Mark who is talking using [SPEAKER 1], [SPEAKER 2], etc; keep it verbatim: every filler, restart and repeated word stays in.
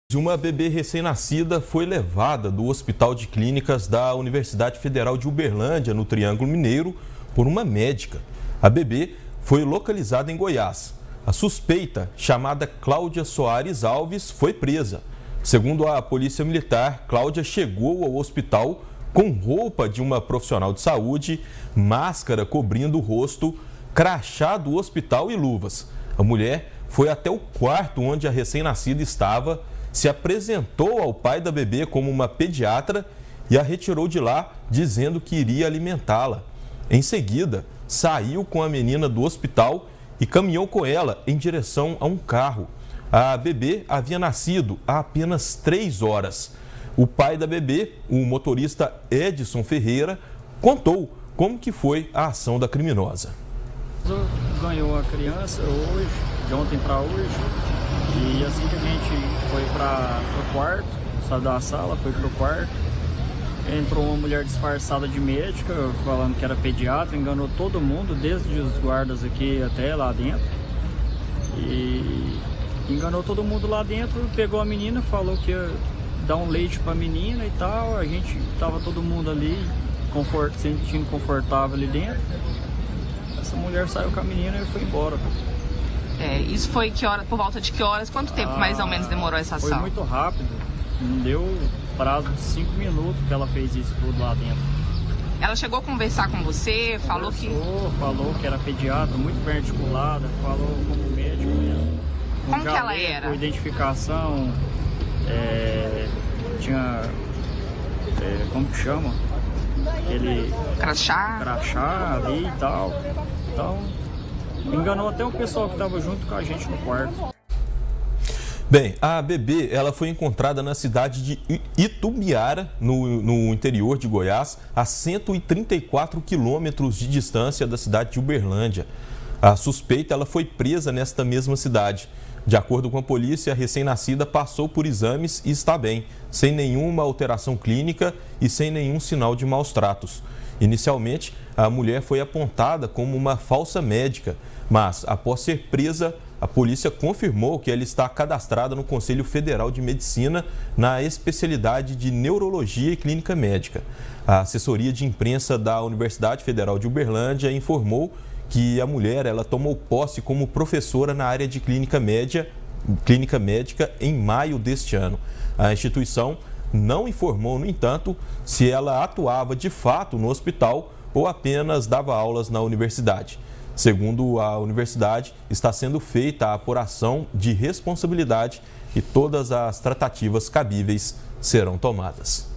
[SPEAKER 1] Uma bebê recém-nascida foi levada do Hospital de Clínicas da Universidade Federal de Uberlândia, no Triângulo Mineiro, por uma médica. A bebê foi localizada em Goiás. A suspeita, chamada Cláudia Soares Alves, foi presa. Segundo a Polícia Militar, Cláudia chegou ao hospital com roupa de uma profissional de saúde, máscara cobrindo o rosto, crachá do hospital e luvas. A mulher foi até o quarto onde a recém-nascida estava, se apresentou ao pai da bebê como uma pediatra e a retirou de lá, dizendo que iria alimentá-la. Em seguida, saiu com a menina do hospital e caminhou com ela em direção a um carro. A bebê havia nascido há apenas três horas. O pai da bebê, o motorista Edson Ferreira, contou como que foi a ação da criminosa.
[SPEAKER 2] Ganhou a criança hoje, de ontem para hoje, e assim que a gente foi para o quarto, saiu da sala, foi para o quarto, entrou uma mulher disfarçada de médica, falando que era pediatra, enganou todo mundo, desde os guardas aqui até lá dentro, e enganou todo mundo lá dentro, pegou a menina, falou que ia dar um leite para a menina e tal, a gente tava todo mundo ali, confort, sentindo confortável ali dentro. Essa mulher saiu com a menina e foi embora.
[SPEAKER 3] É, isso foi que hora, por volta de que horas? Quanto tempo ah, mais ou menos demorou essa ação?
[SPEAKER 2] Foi muito rápido, não deu prazo de cinco minutos que ela fez isso tudo lá dentro.
[SPEAKER 3] Ela chegou a conversar com você, falou que...
[SPEAKER 2] falou que era pediatra, muito bem articulada, falou como médico mesmo. Com
[SPEAKER 3] como que ela era?
[SPEAKER 2] Com identificação, é, tinha, é, como que chama? Aquele
[SPEAKER 3] crachá.
[SPEAKER 2] crachá ali e tal. Então, enganou até o pessoal que estava junto com a gente no quarto.
[SPEAKER 1] Bem, a bebê ela foi encontrada na cidade de Itumbiara, no, no interior de Goiás, a cento e trinta e quatro quilômetros de distância da cidade de Uberlândia. A suspeita ela foi presa nesta mesma cidade. De acordo com a polícia, a recém-nascida passou por exames e está bem, sem nenhuma alteração clínica e sem nenhum sinal de maus tratos. Inicialmente, a mulher foi apontada como uma falsa médica, mas após ser presa, a polícia confirmou que ela está cadastrada no Conselho Federal de Medicina na especialidade de Neurologia e Clínica Médica. A assessoria de imprensa da Universidade Federal de Uberlândia informou que a mulher ela tomou posse como professora na área de clínica, média, clínica médica em maio deste ano. A instituição não informou, no entanto, se ela atuava de fato no hospital ou apenas dava aulas na universidade. Segundo a universidade, está sendo feita a apuração de responsabilidade e todas as tratativas cabíveis serão tomadas.